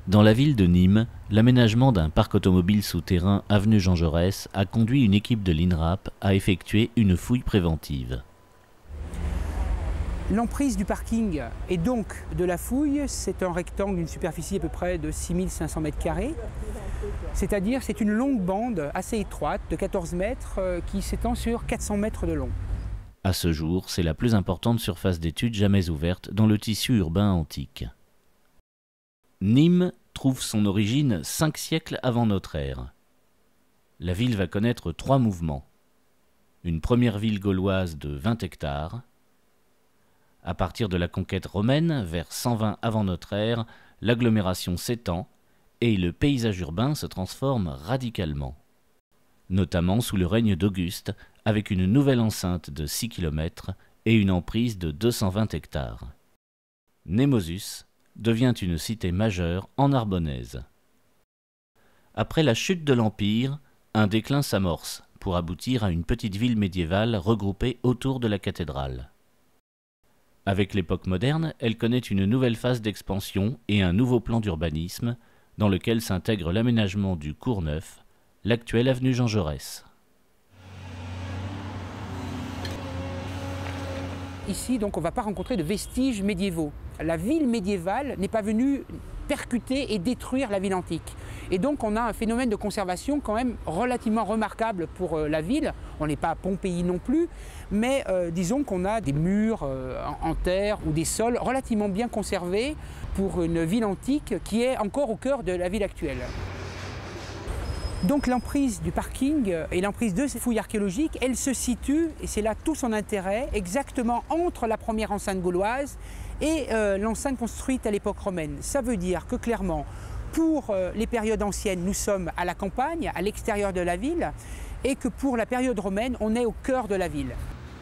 Dans la ville de Nîmes, l'aménagement d'un parc automobile souterrain avenue Jean Jaurès a conduit une équipe de l'INRAP à effectuer une fouille préventive. L'emprise du parking et donc de la fouille, c'est un rectangle d'une superficie à peu près de 6500 m². C'est-à-dire c'est une longue bande assez étroite de 14 mètres qui s'étend sur 400 mètres de long. À ce jour, c'est la plus importante surface d'étude jamais ouverte dans le tissu urbain antique. Nîmes trouve son origine 5 siècles avant notre ère. La ville va connaître 3 mouvements. Une première ville gauloise de 20 hectares. À partir de la conquête romaine, vers 120 avant notre ère, l'agglomération s'étend et le paysage urbain se transforme radicalement. Notamment sous le règne d'Auguste, avec une nouvelle enceinte de 6 km et une emprise de 220 hectares. Némosus devient une cité majeure en Narbonnaise. Après la chute de l'Empire, un déclin s'amorce pour aboutir à une petite ville médiévale regroupée autour de la cathédrale. Avec l'époque moderne, elle connaît une nouvelle phase d'expansion et un nouveau plan d'urbanisme dans lequel s'intègre l'aménagement du Cours Neuf, l'actuelle avenue Jean Jaurès. Ici, donc, on ne va pas rencontrer de vestiges médiévaux. La ville médiévale n'est pas venue percuter et détruire la ville antique. Et donc, on a un phénomène de conservation quand même relativement remarquable pour la ville. On n'est pas à Pompéi non plus, mais disons qu'on a des murs en terre ou des sols relativement bien conservés pour une ville antique qui est encore au cœur de la ville actuelle. Donc l'emprise du parking et l'emprise de ces fouilles archéologiques, elle se situe, et c'est là tout son intérêt, exactement entre la première enceinte gauloise et l'enceinte construite à l'époque romaine. Ça veut dire que clairement, pour les périodes anciennes, nous sommes à la campagne, à l'extérieur de la ville, et que pour la période romaine, on est au cœur de la ville.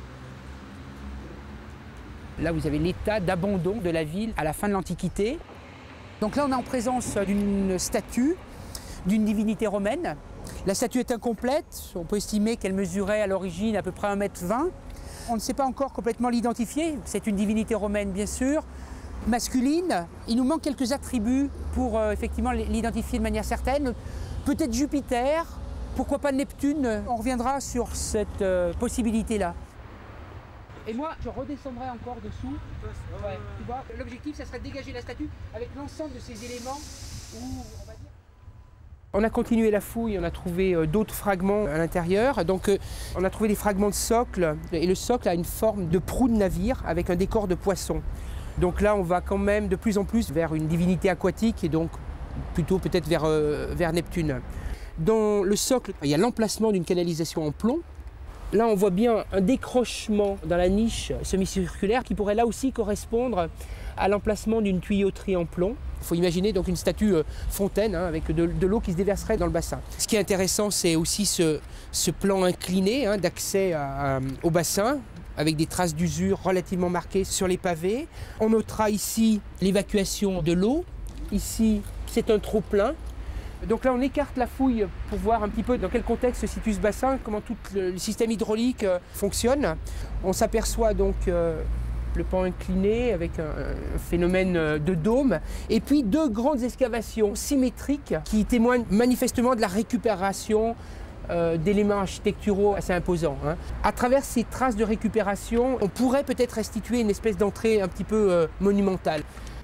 Là, vous avez l'état d'abandon de la ville à la fin de l'Antiquité. Donc là, on est en présence d'une statue d'une divinité romaine. La statue est incomplète, on peut estimer qu'elle mesurait à l'origine à peu près 1,20 m. On ne sait pas encore complètement l'identifier, c'est une divinité romaine bien sûr, masculine. Il nous manque quelques attributs pour effectivement l'identifier de manière certaine. Peut-être Jupiter, pourquoi pas Neptune, on reviendra sur cette possibilité-là. Et moi, je redescendrai encore dessous. Ouais, tu vois, l'objectif, ça serait de dégager la statue avec l'ensemble de ces éléments où on va dire... On a continué la fouille, on a trouvé d'autres fragments à l'intérieur. Donc on a trouvé des fragments de socle, et le socle a une forme de proue de navire avec un décor de poisson. Donc là, on va quand même de plus en plus vers une divinité aquatique et donc plutôt peut-être vers Neptune. Dans le socle, il y a l'emplacement d'une canalisation en plomb. Là, on voit bien un décrochement dans la niche semi-circulaire qui pourrait là aussi correspondre à l'emplacement d'une tuyauterie en plomb. Il faut imaginer donc une statue fontaine avec de l'eau qui se déverserait dans le bassin. Ce qui est intéressant, c'est aussi ce plan incliné d'accès au bassin, avec des traces d'usure relativement marquées sur les pavés. On notera ici l'évacuation de l'eau. Ici, c'est un trop-plein. Donc là, on écarte la fouille pour voir un petit peu dans quel contexte se situe ce bassin, comment tout le système hydraulique fonctionne. On s'aperçoit donc le pan incliné avec un phénomène de dôme, et puis 2 grandes excavations symétriques qui témoignent manifestement de la récupération d'éléments architecturaux assez imposants. À travers ces traces de récupération, on pourrait peut-être restituer une espèce d'entrée un petit peu monumentale.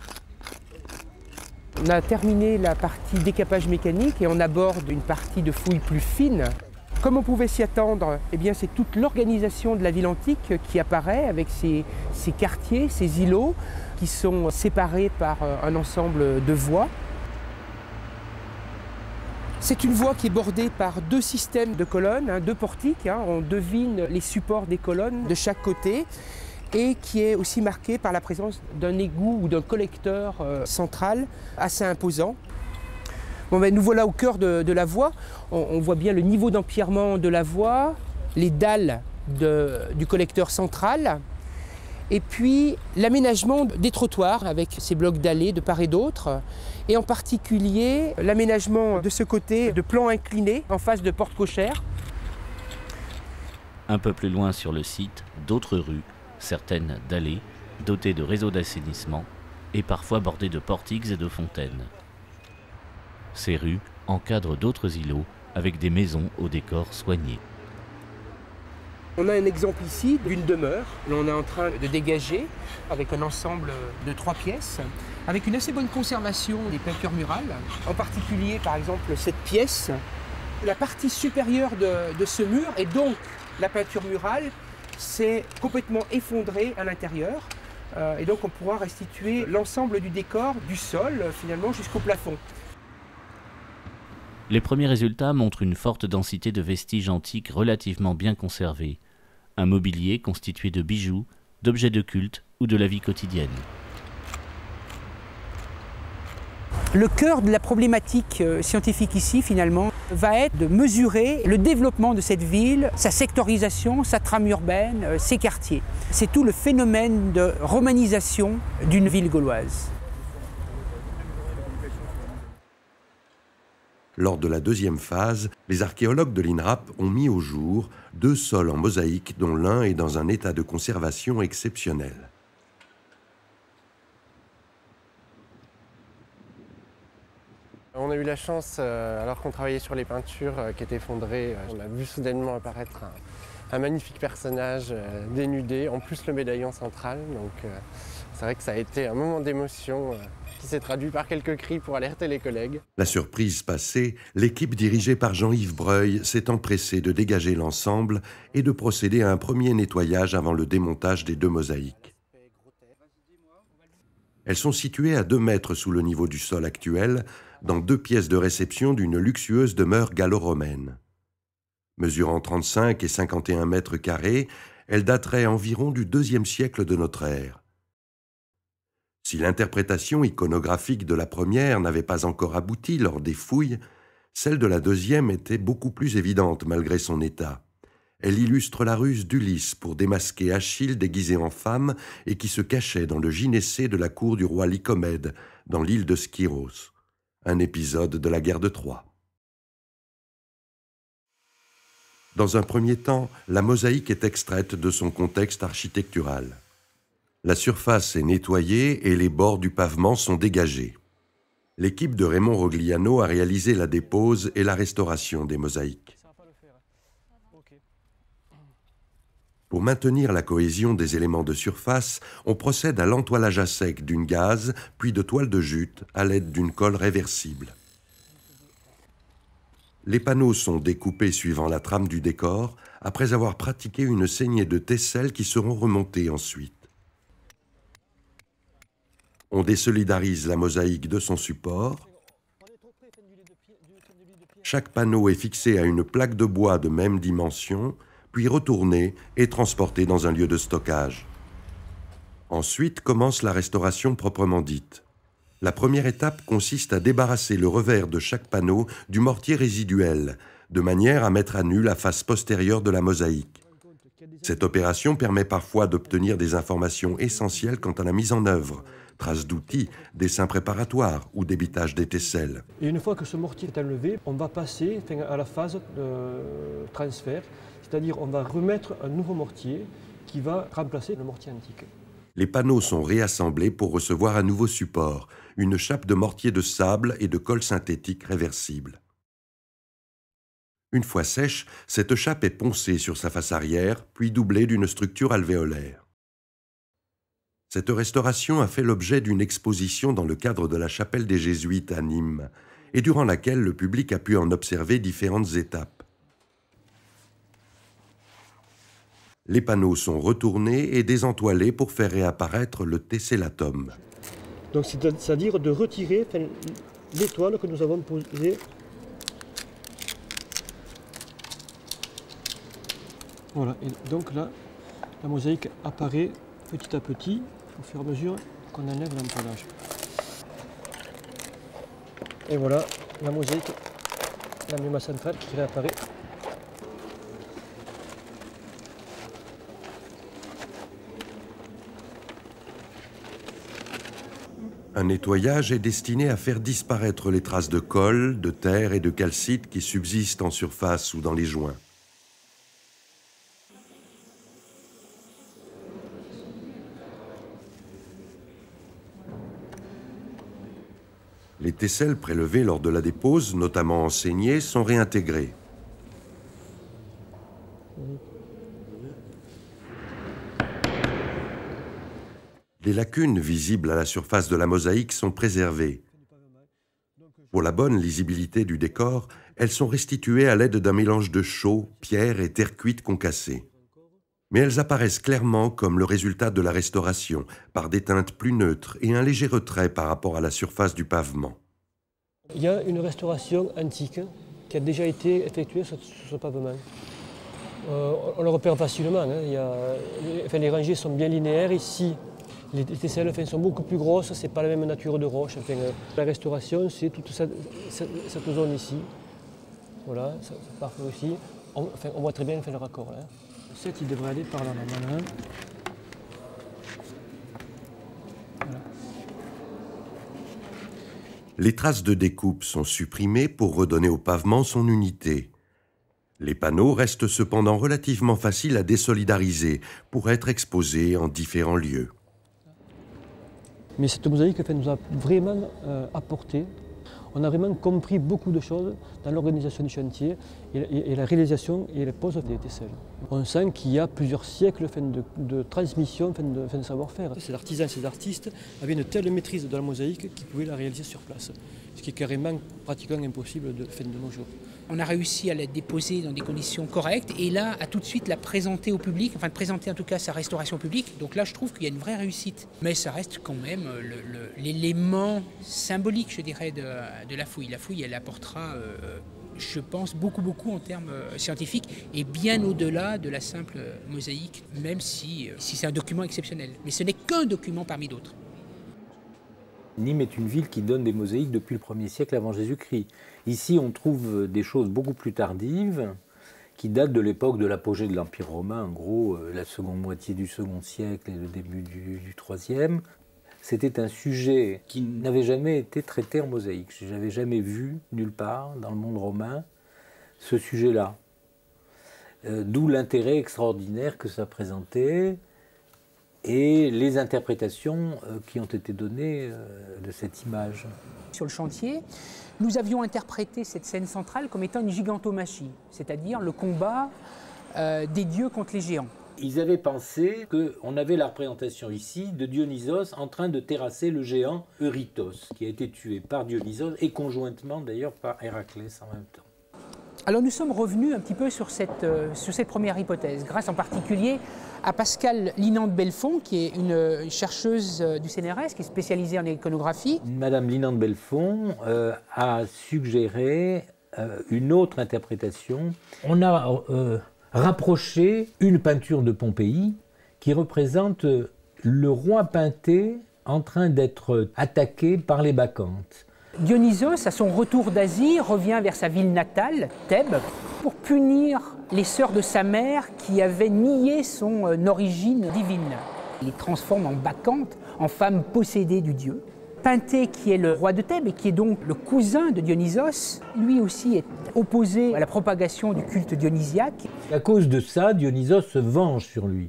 On a terminé la partie décapage mécanique et on aborde une partie de fouille plus fine. Comme on pouvait s'y attendre, eh bien, c'est toute l'organisation de la ville antique qui apparaît avec ces quartiers, ces îlots qui sont séparés par un ensemble de voies. C'est une voie qui est bordée par 2 systèmes de colonnes, 2 portiques. On devine les supports des colonnes de chaque côté, et qui est aussi marquée par la présence d'un égout ou d'un collecteur central assez imposant. Bon, ben, nous voilà au cœur de la voie. On voit bien le niveau d'empierrement de la voie, les dalles du collecteur central, et puis l'aménagement des trottoirs avec ces blocs dallés de part et d'autre, et en particulier l'aménagement de ce côté de plans inclinés en face de portes cochères. Un peu plus loin sur le site, d'autres rues, certaines dallées, dotées de réseaux d'assainissement et parfois bordées de portiques et de fontaines. Ces rues encadrent d'autres îlots avec des maisons au décor soigné. On a un exemple ici d'une demeure. Là, on est en train de dégager avec un ensemble de 3 pièces, avec une assez bonne conservation des peintures murales. En particulier, par exemple, cette pièce, la partie supérieure de ce mur, et donc la peinture murale, s'est complètement effondrée à l'intérieur. Et donc on pourra restituer l'ensemble du décor, du sol, finalement, jusqu'au plafond. Les premiers résultats montrent une forte densité de vestiges antiques relativement bien conservés, un mobilier constitué de bijoux, d'objets de culte ou de la vie quotidienne. Le cœur de la problématique scientifique ici, finalement, va être de mesurer le développement de cette ville, sa sectorisation, sa trame urbaine, ses quartiers. C'est tout le phénomène de romanisation d'une ville gauloise. Lors de la deuxième phase, les archéologues de l'INRAP ont mis au jour 2 sols en mosaïque dont l'un est dans un état de conservation exceptionnel. On a eu la chance, alors qu'on travaillait sur les peintures qui étaient effondrées, on a vu soudainement apparaître un magnifique personnage dénudé, en plus le médaillon central. Donc c'est vrai que ça a été un moment d'émotion qui s'est traduit par quelques cris pour alerter les collègues. La surprise passée, l'équipe dirigée par Jean-Yves Breuil s'est empressée de dégager l'ensemble et de procéder à un premier nettoyage avant le démontage des 2 mosaïques. Elles sont situées à 2 mètres sous le niveau du sol actuel, dans 2 pièces de réception d'une luxueuse demeure gallo-romaine. Mesurant 35 et 51 mètres carrés, elle daterait environ du IIe siècle de notre ère. Si l'interprétation iconographique de la première n'avait pas encore abouti lors des fouilles, celle de la deuxième était beaucoup plus évidente malgré son état. Elle illustre la ruse d'Ulysse pour démasquer Achille déguisé en femme et qui se cachait dans le gynécée de la cour du roi Lycomède, dans l'île de Skyros. Un épisode de la guerre de Troie. Dans un premier temps, la mosaïque est extraite de son contexte architectural. La surface est nettoyée et les bords du pavement sont dégagés. L'équipe de Raymond Rogliano a réalisé la dépose et la restauration des mosaïques. Pour maintenir la cohésion des éléments de surface, on procède à l'entoilage à sec d'une gaze, puis de toile de jute à l'aide d'une colle réversible. Les panneaux sont découpés suivant la trame du décor, après avoir pratiqué une saignée de tesselles qui seront remontées ensuite. On désolidarise la mosaïque de son support. Chaque panneau est fixé à une plaque de bois de même dimension, puis retourné et transporté dans un lieu de stockage. Ensuite commence la restauration proprement dite. La première étape consiste à débarrasser le revers de chaque panneau du mortier résiduel, de manière à mettre à nu la face postérieure de la mosaïque. Cette opération permet parfois d'obtenir des informations essentielles quant à la mise en œuvre, traces d'outils, dessins préparatoires ou débitage des tesselles. Et une fois que ce mortier est enlevé, on va passer à la phase de transfert, c'est-à-dire on va remettre un nouveau mortier qui va remplacer le mortier antique. Les panneaux sont réassemblés pour recevoir un nouveau support, une chape de mortier de sable et de colle synthétique réversible. Une fois sèche, cette chape est poncée sur sa face arrière, puis doublée d'une structure alvéolaire. Cette restauration a fait l'objet d'une exposition dans le cadre de la chapelle des Jésuites à Nîmes, et durant laquelle le public a pu en observer différentes étapes. Les panneaux sont retournés et désentoilés pour faire réapparaître le tessellatum. Donc c'est-à-dire de retirer l'étoile que nous avons posée. Voilà, et donc là, la mosaïque apparaît petit à petit au fur et à mesure qu'on enlève l'entoilage. Et voilà, la mosaïque, la méma centrale qui réapparaît. Un nettoyage est destiné à faire disparaître les traces de colle, de terre et de calcite qui subsistent en surface ou dans les joints. Les tesselles prélevées lors de la dépose, notamment enseignées, sont réintégrées. Les lacunes visibles à la surface de la mosaïque sont préservées. Pour la bonne lisibilité du décor, elles sont restituées à l'aide d'un mélange de chaux, pierre et terre cuite concassée. Mais elles apparaissent clairement comme le résultat de la restauration, par des teintes plus neutres et un léger retrait par rapport à la surface du pavement. Il y a une restauration antique qui a déjà été effectuée sur ce pavement. On le repère facilement. Hein. Les rangées sont bien linéaires. Ici, les tesselles sont beaucoup plus grosses, ce n'est pas la même nature de roche. La restauration, c'est toute cette zone ici. Voilà, ça parfait aussi. On voit très bien le raccord. Là. Le 7, il devrait aller par là, normalement. Voilà. Les traces de découpe sont supprimées pour redonner au pavement son unité. Les panneaux restent cependant relativement faciles à désolidariser pour être exposés en différents lieux. Mais cette mosaïque nous a vraiment apporté. On a vraiment compris beaucoup de choses dans l'organisation du chantier et la réalisation et la pose des tesselles. On sent qu'il y a plusieurs siècles de transmission, de savoir-faire. Ces artisans, ces artistes avaient une telle maîtrise de la mosaïque qu'ils pouvaient la réaliser sur place, ce qui est carrément pratiquement impossible de nos jours. On a réussi à la déposer dans des conditions correctes et là, à tout de suite la présenter au public, enfin de présenter en tout cas sa restauration publique. Donc là, je trouve qu'il y a une vraie réussite. Mais ça reste quand même l'élément symbolique, je dirais, de la fouille. La fouille, elle apportera, je pense, beaucoup en termes scientifiques et bien au-delà de la simple mosaïque, même si c'est un document exceptionnel. Mais ce n'est qu'un document parmi d'autres. Nîmes est une ville qui donne des mosaïques depuis le 1er siècle avant Jésus-Christ. Ici, on trouve des choses beaucoup plus tardives, qui datent de l'époque de l'apogée de l'Empire romain, en gros, la seconde moitié du 2e siècle et le début du 3e. C'était un sujet qui n'avait jamais été traité en mosaïque. Je n'avais jamais vu, nulle part, dans le monde romain, ce sujet-là. D'où l'intérêt extraordinaire que ça présentait, et les interprétations qui ont été données de cette image. Sur le chantier, nous avions interprété cette scène centrale comme étant une gigantomachie, c'est-à-dire le combat des dieux contre les géants. Ils avaient pensé qu'on avait la représentation ici de Dionysos en train de terrasser le géant Eurytos, qui a été tué par Dionysos et conjointement d'ailleurs par Héraclès en même temps. Alors nous sommes revenus un petit peu sur cette première hypothèse, grâce en particulier à Pascale Linand-Belfond, qui est une chercheuse du CNRS, qui est spécialisée en iconographie. Madame Linand-Belfond a suggéré une autre interprétation. On a rapproché une peinture de Pompéi qui représente le roi Pynthée en train d'être attaqué par les Bacchantes. Dionysos, à son retour d'Asie, revient vers sa ville natale, Thèbes, pour punir les sœurs de sa mère qui avaient nié son origine divine. Il les transforme en bacchantes, en femmes possédées du dieu. Pynthée, qui est le roi de Thèbes et qui est donc le cousin de Dionysos, lui aussi est opposé à la propagation du culte dionysiaque. À cause de ça, Dionysos se venge sur lui.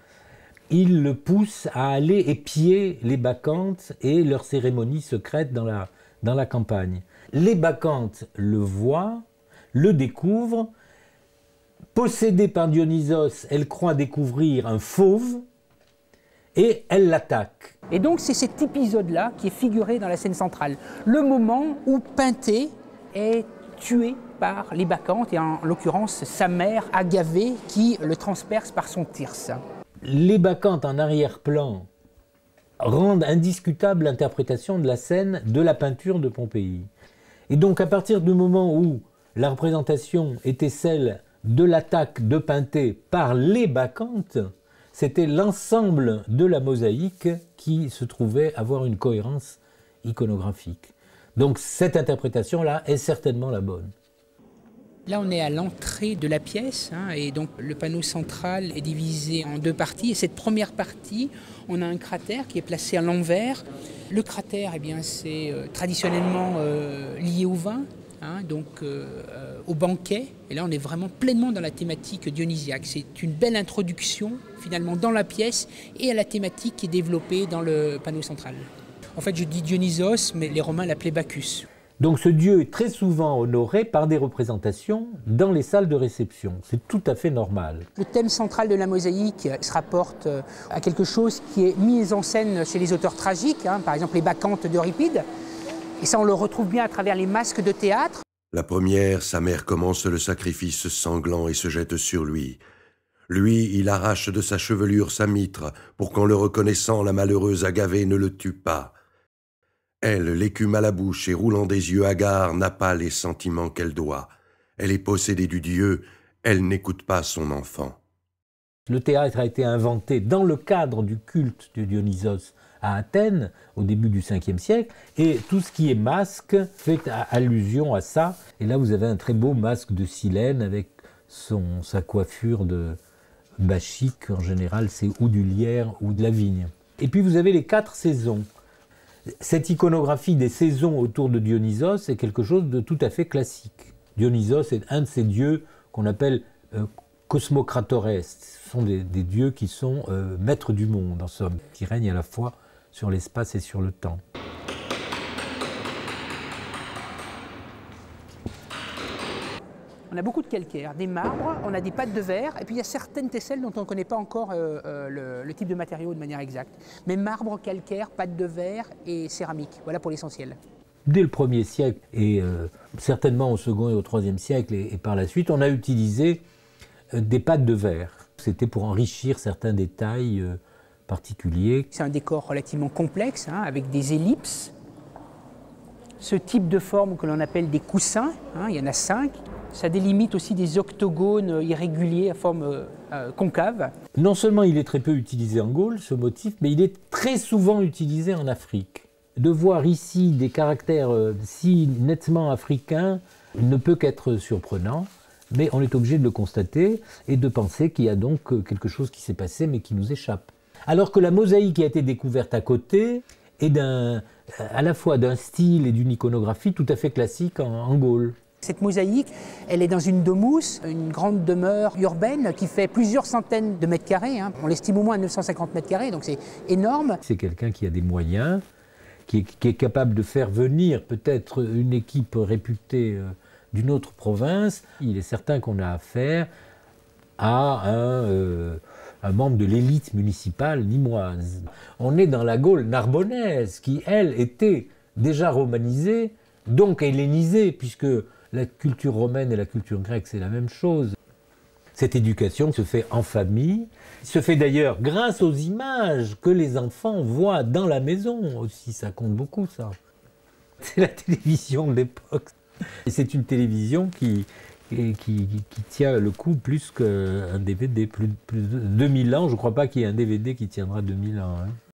Il le pousse à aller épier les Bacchantes et leurs cérémonies secrètes dans la campagne. Les Bacchantes le voient, le découvrent. Possédée par Dionysos, elle croit découvrir un fauve et elle l'attaque. Et donc c'est cet épisode-là qui est figuré dans la scène centrale. Le moment où Pynthée est tué par les Bacchantes et en l'occurrence sa mère Agavée qui le transperce par son thyrse. Les Bacchantes en arrière-plan rendent indiscutable l'interprétation de la scène de la peinture de Pompéi. Et donc à partir du moment où la représentation était celle de l'attaque de Pynthée par les Bacchantes, c'était l'ensemble de la mosaïque qui se trouvait avoir une cohérence iconographique. Donc cette interprétation-là est certainement la bonne. Là, on est à l'entrée de la pièce, et donc le panneau central est divisé en deux parties. Et cette première partie, on a un cratère qui est placé à l'envers. Le cratère, eh bien, c'est traditionnellement lié au vin, donc au banquet. Et là, on est vraiment pleinement dans la thématique dionysiaque. C'est une belle introduction, finalement, dans la pièce et à la thématique qui est développée dans le panneau central. En fait, je dis Dionysos, mais les Romains l'appelaient Bacchus. Donc ce dieu est très souvent honoré par des représentations dans les salles de réception. C'est tout à fait normal. Le thème central de la mosaïque se rapporte à quelque chose qui est mis en scène chez les auteurs tragiques, par exemple les Bacchantes d'Euripide. Et ça, on le retrouve bien à travers les masques de théâtre. La première, sa mère commence le sacrifice sanglant et se jette sur lui. Lui, il arrache de sa chevelure sa mitre, pour qu'en le reconnaissant, la malheureuse Agavée ne le tue pas. Elle, l'écume à la bouche et roulant des yeux hagards, n'a pas les sentiments qu'elle doit. Elle est possédée du Dieu, elle n'écoute pas son enfant. Le théâtre a été inventé dans le cadre du culte de Dionysos à Athènes, au début du 5e siècle, et tout ce qui est masque fait allusion à ça. Et là, vous avez un très beau masque de Silène avec sa coiffure de bachique. En général, c'est ou du lierre ou de la vigne. Et puis, vous avez les 4 saisons. Cette iconographie des saisons autour de Dionysos est quelque chose de tout à fait classique. Dionysos est un de ces dieux qu'on appelle cosmocratores. Ce sont des dieux qui sont maîtres du monde, en somme, qui règnent à la fois sur l'espace et sur le temps. On a beaucoup de calcaire, des marbres, on a des pâtes de verre, et puis il y a certaines tesselles dont on ne connaît pas encore le type de matériau de manière exacte. Mais marbre, calcaire, pâtes de verre et céramique, voilà pour l'essentiel. Dès le 1er siècle, et certainement au 2e et au 3e siècle, et par la suite, on a utilisé des pâtes de verre. C'était pour enrichir certains détails particuliers. C'est un décor relativement complexe, avec des ellipses. Ce type de forme que l'on appelle des coussins, il y en a 5. Ça délimite aussi des octogones irréguliers à forme concave. Non seulement il est très peu utilisé en Gaule, ce motif, mais il est très souvent utilisé en Afrique. De voir ici des caractères si nettement africains ne peut qu'être surprenant, mais on est obligé de le constater et de penser qu'il y a donc quelque chose qui s'est passé mais qui nous échappe. Alors que la mosaïque qui a été découverte à côté est à la fois d'un style et d'une iconographie tout à fait classique en Gaule. Cette mosaïque, elle est dans une domus, une grande demeure urbaine qui fait plusieurs centaines de mètres carrés. On l'estime au moins à 950 mètres carrés, donc c'est énorme. C'est quelqu'un qui a des moyens, qui est capable de faire venir peut-être une équipe réputée d'une autre province. Il est certain qu'on a affaire à un membre de l'élite municipale nîmoise. On est dans la Gaule narbonnaise qui, elle, était déjà romanisée, donc hellénisée, puisque la culture romaine et la culture grecque, c'est la même chose. Cette éducation se fait en famille, se fait d'ailleurs grâce aux images que les enfants voient dans la maison aussi, ça compte beaucoup ça. C'est la télévision de l'époque. Et c'est une télévision qui tient le coup plus qu'un DVD, plus de 2000 ans. Je ne crois pas qu'il y ait un DVD qui tiendra 2000 ans.